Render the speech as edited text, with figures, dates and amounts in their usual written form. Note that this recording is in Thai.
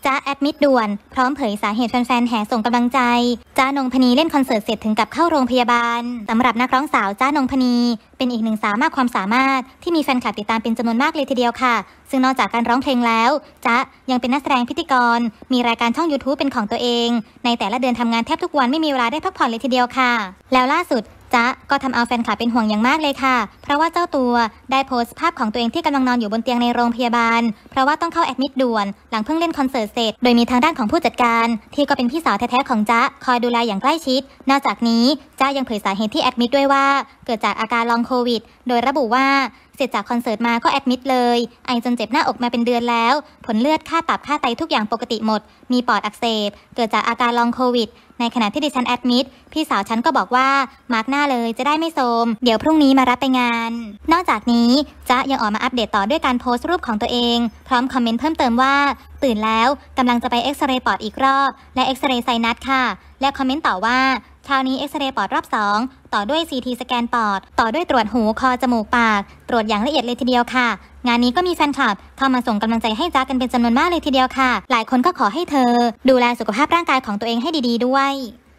จ๊ะแอดมิดด่วนพร้อมเผยสาเหตุแฟนๆแห่ส่งกำลังใจจ๊ะนงพนีเล่นคอนเสิร์ตเสร็จถึงกับเข้าโรงพยาบาลสำหรับนักร้องสาวจ๊ะนงพนีเป็นอีกหนึ่งสาวมากความสามารถที่มีแฟนคลับติดตามเป็นจำนวนมากเลยทีเดียวค่ะซึ่งนอกจากการร้องเพลงแล้วจ๊ะยังเป็นนักแสดงพิธีกรมีรายการช่อง YouTube เป็นของตัวเองในแต่ละเดือนทำงานแทบทุกวันไม่มีเวลาได้พักผ่อนเลยทีเดียวค่ะแล้วล่าสุดจ๊ะก็ทำเอาแฟนคลับเป็นห่วงอย่างมากเลยค่ะเพราะว่าเจ้าตัวได้โพสต์ภาพของตัวเองที่กำลังนอนอยู่บนเตียงในโรงพยาบาลเพราะว่าต้องเข้าแอดมิดด่วนหลังเพิ่งเล่นคอนเสิร์ตเสร็จโดยมีทางด้านของผู้จัดการที่ก็เป็นพี่สาวแท้ๆของจ๊ะคอยดูแลอย่างใกล้ชิดนอกจากนี้จ๊ะยังเผยสาเหตุที่แอดมิดด้วยว่าเกิดจากอาการลองโควิดโดยระบุว่าเสร็จจากคอนเสิร์ตมาก็แอดมิดเลยไอจนเจ็บหน้าอกมาเป็นเดือนแล้วผลเลือดค่าตับค่าไตทุกอย่างปกติหมดมีปอดอักเสบเกิดจากอาการลองโควิดในขณะที่ดิฉันแอดมิดพี่สาวฉันก็บอกว่ามาร์กหน้าเลยจะได้ไม่โทรมเดี๋ยวพรุ่งนี้มารับไปงานนอกจากนี้จ๊ะยังออกมาอัปเดตต่อด้วยการโพสต์รูปของตัวเองพร้อมคอมเมนต์เพิ่มเติมว่าตื่นแล้วกำลังจะไปเอ็กซเรย์ปอดอีกรอบและเอ็กซเรย์ไซนัสค่ะและคอมเมนต์ต่อว่าเช้านี้เอ็กซเรย์ปอดรอบ2ต่อด้วย CT สแกนปอดต่อด้วยตรวจหูคอจมูกปากตรวจอย่างละเอียดเลยทีเดียวค่ะงานนี้ก็มีแฟนคลับเข้ามาส่งกำลังใจให้จ๊ะกันเป็นจำนวนมากเลยทีเดียวค่ะหลายคนก็ขอให้เธอดูแลสุขภาพร่างกายของตัวเองให้ดีๆด้วย